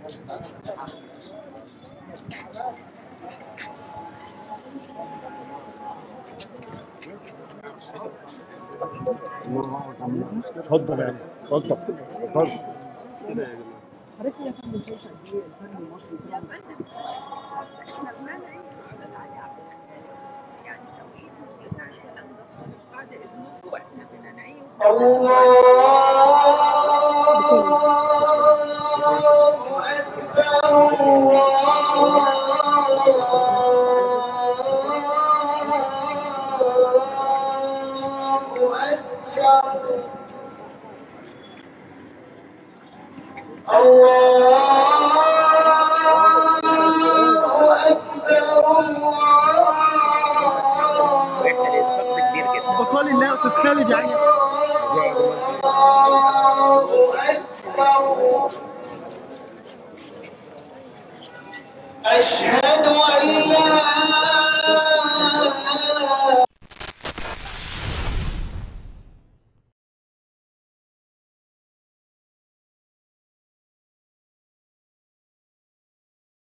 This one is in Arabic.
اتفضل يعني اتفضل اتفضل كده يا جماعه. حضرتك يا فندم شايفه قد ايه الفن المصري يا فندم احنا بنعمل على علي عبد الحنان، يعني توقيت مش بتاع الكلام ده خالص. بعد اذنكم واحنا بننعيه بقول الله استاذ خالد يعني أشهد أن لا